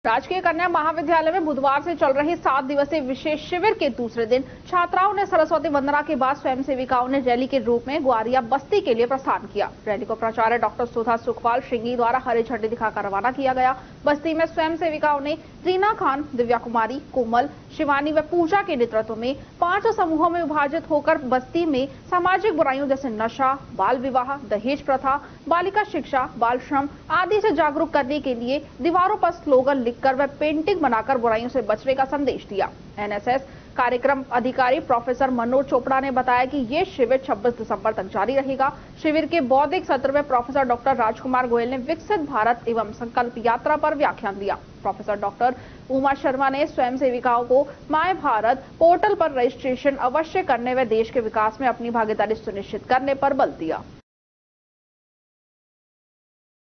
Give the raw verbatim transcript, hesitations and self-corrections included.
राजकीय कन्या महाविद्यालय में बुधवार से चल रही सात दिवसीय विशेष शिविर के दूसरे दिन छात्राओं ने सरस्वती वंदना के बाद स्वयं सेविकाओं ने रैली के रूप में ग्वारिया बस्ती के लिए प्रस्थान किया। रैली को प्राचार्य डॉक्टर सुधा सुखपाल सिंगी द्वारा हरी झंडी दिखाकर रवाना किया गया। बस्ती में स्वयं सेविकाओं ने रीना खान, दिव्या कुमारी, कोमल, शिवानी व पूजा के नेतृत्व में पांच समूहों में विभाजित होकर बस्ती में सामाजिक बुराइयों जैसे नशा, बाल विवाह, दहेज प्रथा, बालिका शिक्षा, बाल श्रम आदि से जागरूक करने के लिए दीवारों पर स्लोगन लिखकर व पेंटिंग बनाकर बुराइयों से बचने का संदेश दिया। एनएसएस कार्यक्रम अधिकारी प्रोफेसर मनोज चोपड़ा ने बताया कि ये शिविर छब्बीस दिसंबर तक जारी रहेगा। शिविर के बौद्धिक सत्र में प्रोफेसर डॉक्टर राजकुमार गोयल ने विकसित भारत एवं संकल्प यात्रा पर व्याख्यान दिया। प्रोफेसर डॉक्टर उमा शर्मा ने स्वयं सेविकाओं को माय भारत पोर्टल पर रजिस्ट्रेशन अवश्य करने व देश के विकास में अपनी भागीदारी सुनिश्चित करने पर बल दिया।